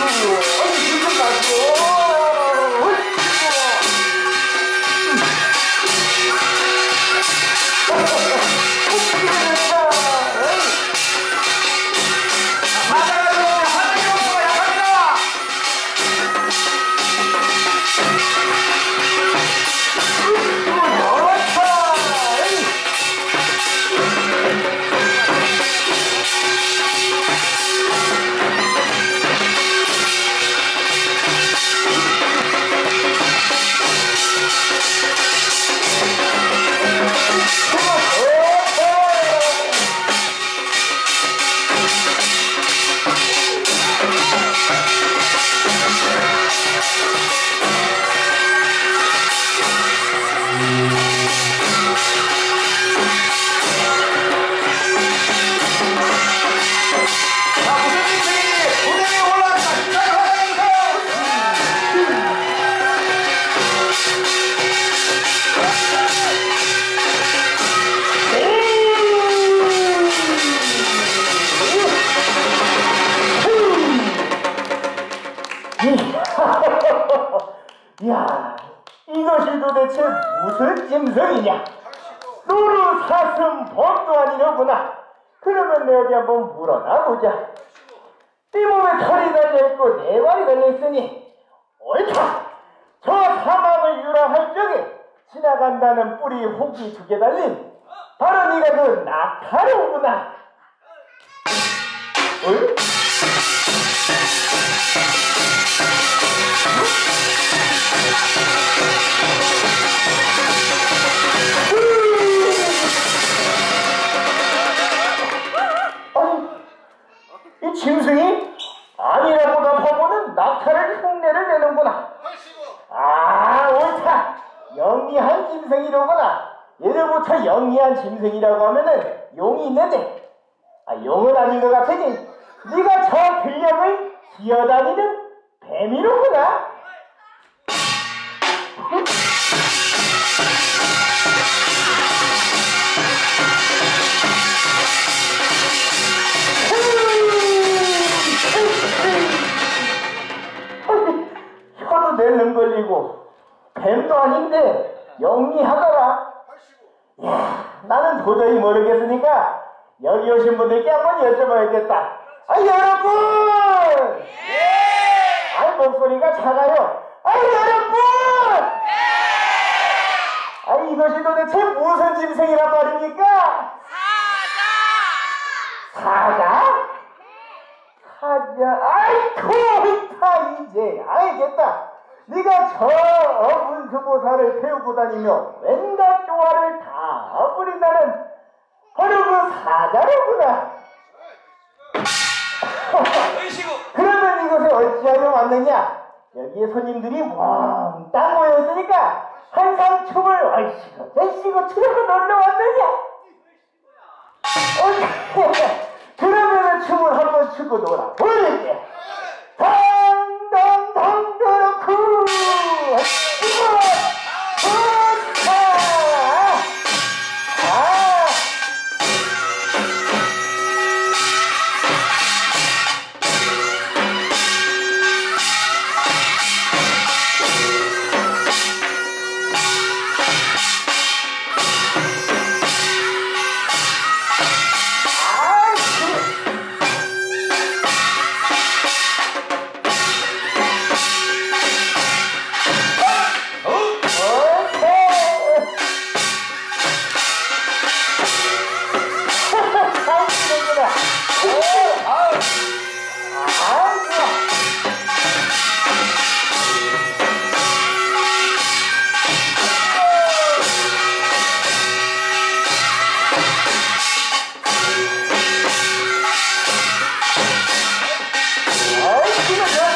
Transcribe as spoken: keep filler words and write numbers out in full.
야, 이것이 도대체 무슨 짐승이냐? 노루 사슴 범도 아니려구나. 그러면 내가 어디 한번 물어나 보자. 네 몸에 털이 달려있고 네 발이 달려있으니 옳다. 저 사막을 유람할 적에 지나간다는 뿔이 혹이 두 개 달린 바로 네가 그 낙타로구나. 응? 이 짐승이 아니라고 답하고는 낙타를 흉내를 내는구나. 아, 옳다. 영리한 짐승이로구나. 예로부터 영리한 짐승이라고 하면은 용이 있는데, 아, 용은 아닌 것 같으니 네가 저 들녘을 기어다니는 뱀이로구나. 혀도 낼름 걸리고 뱀도 아닌데 영리하더라. 야, 나는 도저히 모르겠으니까 여기 오신 분들께 한번 여쭤봐야겠다. 아, 여러분! 예! 아, 목소리가 작아요. 아, 여러분! 예! 아, 이것이 도대체 무슨 짐승이란 말입니까? 사자! 사자? 사자? 아이쿠! 있다, 이제. 알겠다. 네가 저 어분수보살을 태우고 다니며 왠가 쪼아를 다 부린다는 바로 그 사자로구나. 그러면 이곳에 어찌하여 왔느냐? 여기에 손님들이 몽땅 모여있으니까 한상 춤을 얼씨구 저씨구 추려고 놀러 왔느냐? 어, 그러면 춤을 한번 추고 놀아 보여줄게. 당당당 그렇고 이거 좋다. 아, Oh,